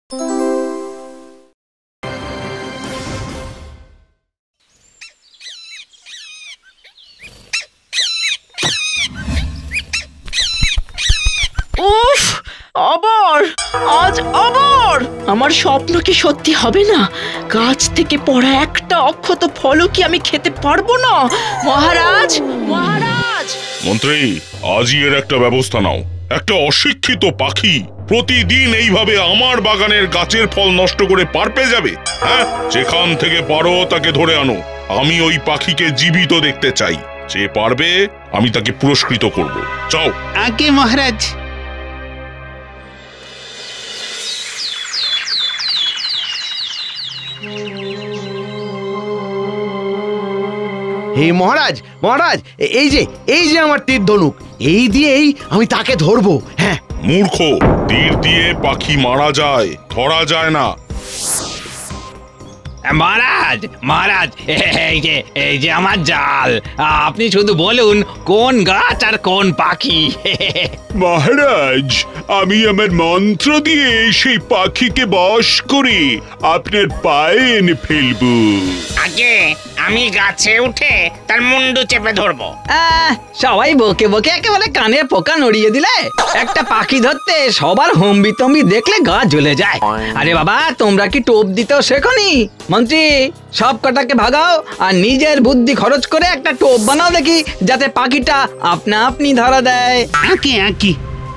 উফ, আবার আজ আবার আমার স্বপ্ন কি সত্যি হবে না? গাছ থেকে পড়া একটা অক্ষত ফলও কি আমি খেতে পারবো না? মহারাজ, মহারাজ! মন্ত্রী, আজই এর একটা ব্যবস্থা নাও। একটা অশিক্ষিত পাখি প্রতিদিন এইভাবে আমার বাগানের গাছের ফল নষ্ট করে পার পেয়ে যাবে? হ্যাঁ, যেখান থেকে পারো তাকে ধরে আনো। আমি ওই পাখিকে জীবিত দেখতে চাই। যে পারবে আমি তাকে পুরস্কৃত করব। যাও। আগে মহারাজ। হে মহারাজ, মহারাজ, এই যে আমার তীর ধনুক, এই দিয়েই আমি তাকে ধরবো। হ্যাঁ। মূর্খ, তীর দিয়ে পাখি মারা যায়, ধরা যায় না। মহারাজ, মহারাজ, এই যে আমার জাল। আপনি শুধু বলুন কোন গাছ আর কোন পাখি। মহারাজ, আমি আমার মন্ত্র দিয়ে সেই পাখিকে বশ করে আপনার পায়ে এনে ফেলবো। আগে আমি গাছে উঠে তার মুন্ডু চেপে ধরবো। সবাই বকে বকে একেবারে কানে পোকা নড়িয়ে দিলে। একটা পাখি ধরতে সবার হম্বি তম্বি দেখলে গা জ্বলে যায়। আরে বাবা, তোমরা কি টোপ দিতেও শেখনি? মন্ত্রী, সব কটাকে ভাগাও আর নিজের বুদ্ধি খরচ করে একটা টোপ বানাও দেখি, যাতে পাখিটা আপনা আপনি ধরা দেয়। আঁকি আঁকি।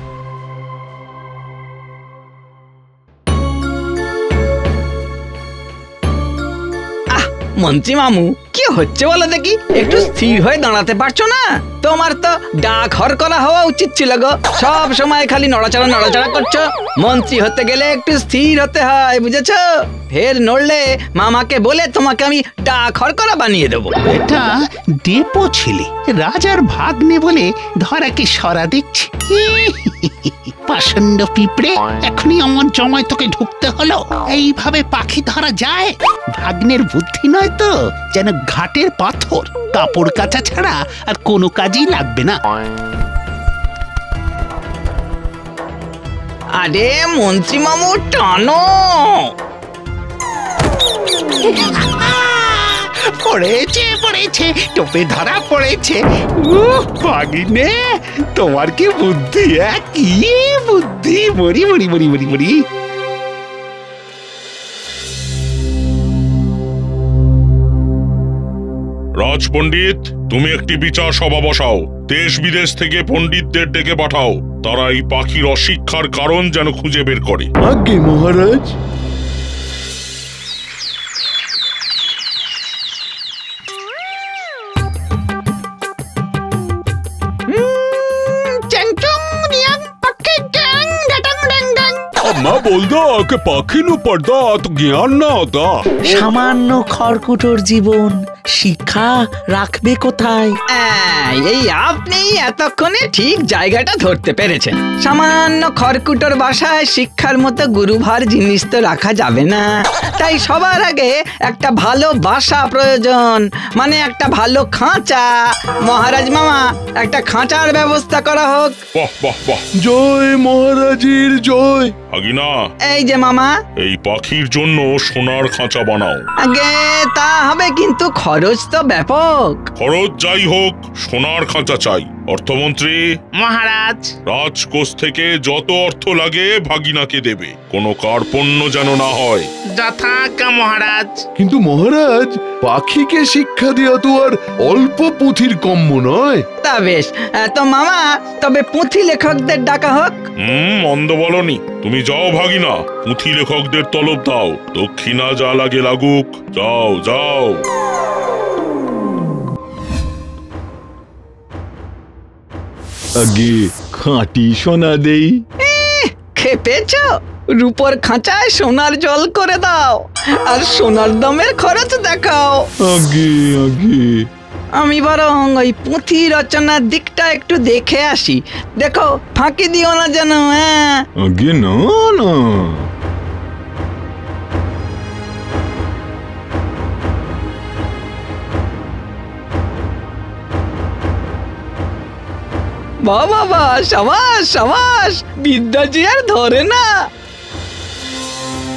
মন্ত্রী মামু, কি হচ্ছে বলো দেখি? একটু স্থির হয়ে দাঁড়াতে পারছো না? তোমার তো ডাক হর করা হওয়া উচিত ছিল গো। সব সময় খালি নড়াচড়া নড়াচড়া করছো। মন্ত্রী হতে গেলে একটু স্থির হতে হয়, বুঝেছো? ফের নড়লে মামাকে বলে তোমাকে আমি ডাক হর করা বানিয়ে দেবো। এটা ডেপো ছেলে, রাজার ভাগ্নে বলে ধরাকে সরা দিচ্ছে। পাষণ্ড পিঁপড়ে, এখনই আমার জমায় তোকে ঢুকতে হলো? এইভাবে পাখি ধরা যায়? ভাগ্নের বুদ্ধি নয় তো, যেন ঘাটের পাথর। কাপড় কাচা ছাড়া আর কোনো কাজই লাগবে না। আরে মন্ত্রী মামু, টানো। পড়েছে পড়েছে, টোপে ধরা পড়েছে। ভাগিনে, তোমার কি বুদ্ধি! কি বুদ্ধি! মরি মরি মরি মরি মরি। রাজপণ্ডিত, তুমি একটি বিচার সভা বসাও। দেশ বিদেশ থেকে পণ্ডিতদের ডেকে পাঠাও। তারা এই পাখির অশিক্ষার কারণ যেন খুঁজে বের করে। আজ্ঞে মহারাজ। अम्मा बोलदा कि पाखी नु पढ़दा तो ज्ञान ना होता। সামান্য খড়কুটোর জীবন শিক্ষা রাখবে কোথায়? এই আপনি এতক্ষণে ঠিক জায়গাটা ধরতে পেরেছেন। সামান্য খড়কুটোর বাসায় শিক্ষার মতো গুরুভার জিনিস তো রাখা যাবে না। তাই সবার আগে একটা ভালো বাসা প্রয়োজন, মানে একটা ভালো খাঁচা। মহারাজ মামা, একটা খাঁচার ব্যবস্থা করা হোক। বাহ বাহ বাহ, জয় মহারাজের জয়। ভাগিনা, এই যে মামা, এই পাখির জন্য সোনার খাঁচা বানাও। আগে তা হবে, কিন্তু খরচ তো ব্যাপক। খরচ যাই হোক, সোনার খাঁচা চাই। অর্থমন্ত্রী মহারাজ, রাজকোষ থেকে যত অর্থ লাগে ভাগিনাকে দেবে, কোনো কার্পণ্য যেন না হয়। যথাজ্ঞা মহারাজ। কিন্তু মহারাজ, পাখিকে শিক্ষা দেওয়া তো আর অল্প পুঁথির কম্য নয়। তা বেশ, তো মামা, তবে পুঁথি লেখকদের ডাকা হোক। মন্দ বলনি। তুমি যাও ভাগিনা, পুঁথি লেখকদের তলব দাও। দক্ষিণা যা লাগে লাগুক। যাও যাও। আগে খাঁটি সোনা দেই। খেপেছ? রূপর খাঁচায় সোনার জল করে দাও, আর সোনার দামের খরচ দেখাও। আগে আগে আমি বরং ওই পুঁথি রচনার দিকটা একটু দেখে আসি। দেখো, ফাঁকি দিও না যেন। হ্যাঁ, আগে না না। বাবা, সাবাস সাবাস, বিদ্যা যে আর ধরে না।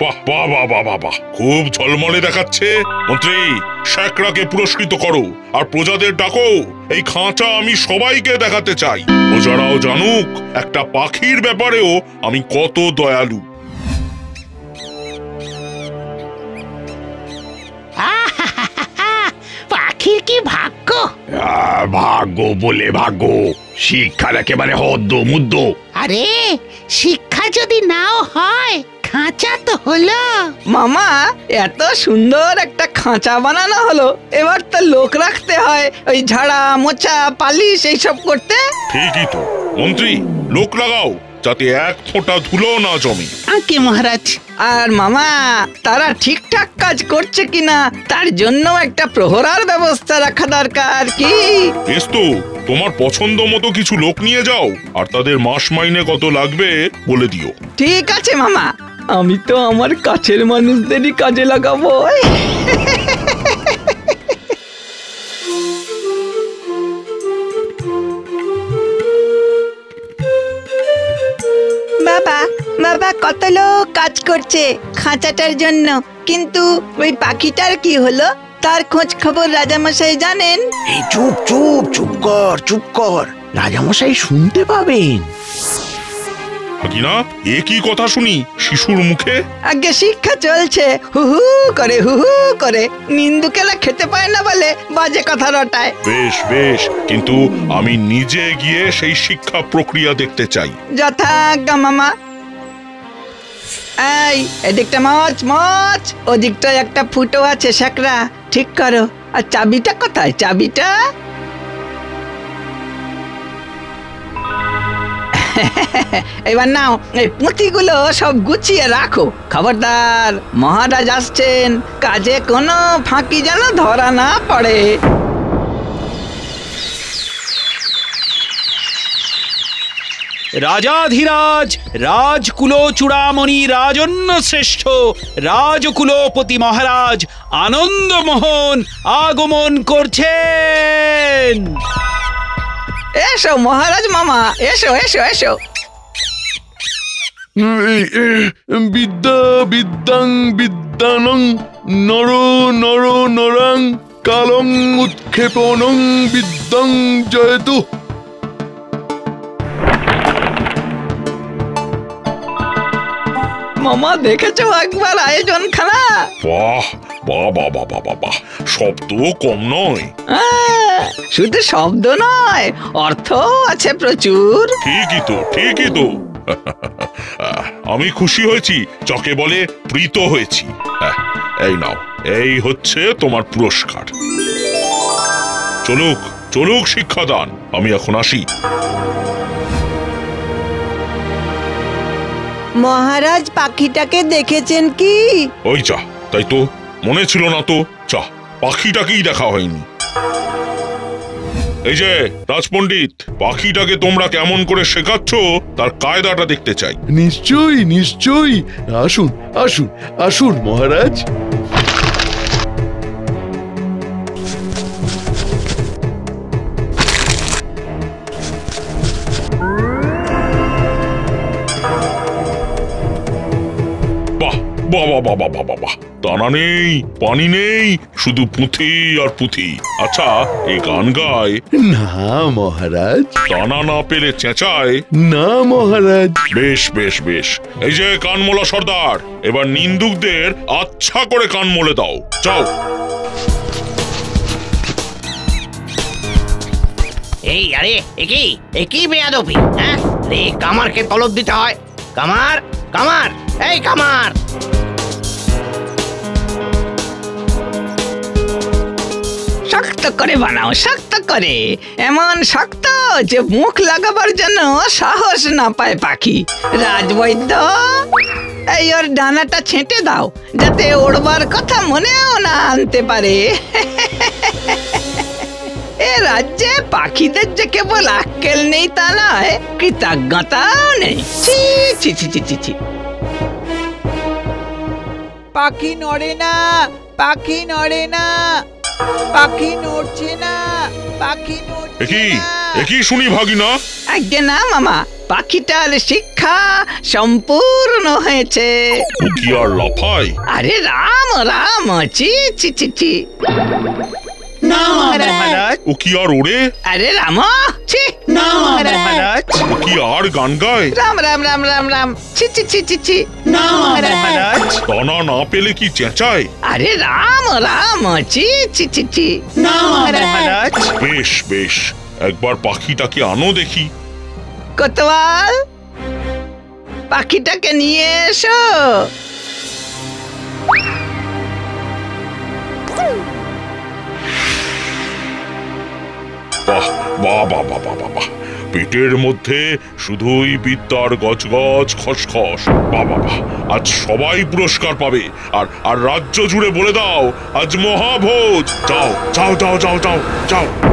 বাহ বাহ বাহ বাহ বাহ বাহ, খুব ঝলমলে দেখাচ্ছে। মন্ত্রী, শ্যাকরাকে পুরস্কৃত করো আর প্রজাদের ডাকো। এই খাঁচা আমি সবাইকে দেখাতে চাই, প্রজারাও জানুক একটা পাখির ব্যাপারেও আমি কত দয়ালু। পাখির কি ভাগ্য! ভাগ্য বলে ভাগ্য, শিক্ষার একেবারে হদ্দ মুদ্দ। আরে শিক্ষা যদি নাও হয়, খাঁচা তো হলো। মামা, এত সুন্দর একটা খাঁচা বানানো হলো, এবার তো লোক রাখতে হয় ওই ঝাড়া মোছা পালিশ এইসব করতে। ঠিকই তো মন্ত্রী, লোক লাগাও যাতে এক ফোঁটা ধুলো না জমে। আজ্ঞে মহারাজ। আর মামা, তারা ঠিকঠাক কাজ করছে কিনা তার জন্য একটা প্রহরার ব্যবস্থা রাখা দরকার। কি বেশ তো, তোমার পছন্দ মতো কিছু লোক নিয়ে যাও আর তাদের মাস মাইনে কত লাগবে বলে দিও। ঠিক আছে মামা, আমি তো আমার কাছের মানুষদেরই কাজে লাগাবো। বাবা বাবা, কত লোক কাজ করছে খাঁচাটার জন্য, কিন্তু ওই পাখিটার কি হলো তার খোঁজ খবর রাজামশাই জানেন? এই চুপ চুপ চুপ কর, রাজামশাই শুনতে পাবেন। হাকিনা, এ কি কথা শুনি শিশুর মুখে? আগে শিক্ষা চলছে, হুহু করে নিন্দুকেরা খেতে পায় না বলে বাজে কথা রটায়। বেশ বেশ, কিন্তু আমি নিজে গিয়ে সেই শিক্ষা প্রক্রিয়া দেখতে চাই। যথাজ্ঞা মামা। এই এদিকটা মাছ মাছ, ওদিকটা একটা ফুটো আছে, শ্যাকরা ঠিক করো। আর চাবিটা কোথায়? চাবিটা এবার নাও, এই পুঁথিগুলো সব গুছিয়ে রাখো। খবরদার, মহারাজ আসছেন, কাজে কোনো ফাঁকি যেন ধরা না পড়ে। রাজাধিরাজ রাজকুল চূড়ামণি রাজন্য শ্রেষ্ঠ রাজকুলপতি মহারাজ আনন্দমোহন আগমন করছেন। এসো মহারাজ মামা, এসো এসো এসো। বিদ্যা বিদ্যাং বিদ্যানং নর নর নরাং কালং উৎক্ষেপণং বিদ্যাং জয়তু। মামা, দেখেছো একবার আয়োজন খানা? বাহ বাহ বাহ বাহ বাহ বাহ বাহ, শব্দ কম নয়। শুধু শব্দ নয়, অর্থ আছে প্রচুর। ঠিকই তো আমি খুশি হয়েছি, চকে বলে প্রীত হয়েছি। এই নাও, এই হচ্ছে তোমার পুরস্কার। চলুক চলুক শিক্ষাদান, আমি এখন আসি। মহারাজ পাখিটাকে দেখেছেন কি? ওই যা, তাই তো মনে ছিল না তো, যা পাখিটাকেই দেখা হয়নি। এই যে রাজপণ্ডিত, পাখিটাকে তোমরা কেমন করে শেখাচ্ছ তার কায়দাটা দেখতে চাই। নিশ্চয়ই নিশ্চয়ই, আসুন আসুন আসুন মহারাজ। বাবা বাবা বাবা বাহ, দানা নেই পানি নেই, শুধু পুঁথি আর পুঁথি। আচ্ছা, এই গান গায় না মহারাজ। দানা না পেলে চেঁচায় না মহারাজ। বেশ বেশ বেশ, এই যে কানমোলা সর্দার, এবার নিন্দুকদের আচ্ছা করে কান মলে দাও, যাও। এই আরে একই বেয়াদবি, হ্যাঁ রে? কামারকে তলব দিতে হয়। কামার কামার, এই কামার। শক্ত করে বানাও, শক্ত করে, এমন শক্ত যে মুখ লাগাবার জন্য সাহস না পায় পাখি। রাজবৈদ্য, এই ওর ডানাটা ছেঁটে দাও, যাতে ওড়বার কথা মনেও না আনতে পারে। এ রাজ্যে পাখিদের যে কেবল আক্কেল নেই তা নয়, কৃতজ্ঞতাও নেই। ছি ছি ছি ছি ছি ছি। পাখি নড়ে না, পাখি নড়ে না, পাখি নড়ছে না, পাখি নড়ছে না। একই শুনি ভাগিনা। আজ্ঞে না মামা, পাখিটার শিক্ষা সম্পূর্ণ হয়েছে। ও কি আর লাফায়? আরে রাম রাম, চি চি চি চি। না মহারাজ, ও কি আর ওড়ে? আরে রাম, ছি। না মহারাজ, ও কি আর গান গায়? রাম রাম রাম রাম রাম, ছি ছি ছি ছি ছি। না মহারাজ, দানা না পেলে কি চেঁচায়? আরে রাম রাম, চি চি চি চি। না মহারাজ, বেশ বেশ, একবার পাখিটাকে আনো দেখি। কোতোয়াল, পাখিটাকে নিয়ে এসো। বাহ বাহ বাহ বাহ বাহ বাহ বাহ, পেটের মধ্যে শুধুই বিদ্যার গজগজ খসখস। বাহ বাহ বাহ, আজ সবাই পুরস্কার পাবে। আর আর রাজ্য জুড়ে বলে দাও আজ মহাভোজ। যাও যাও যাও যাও যাও যাও।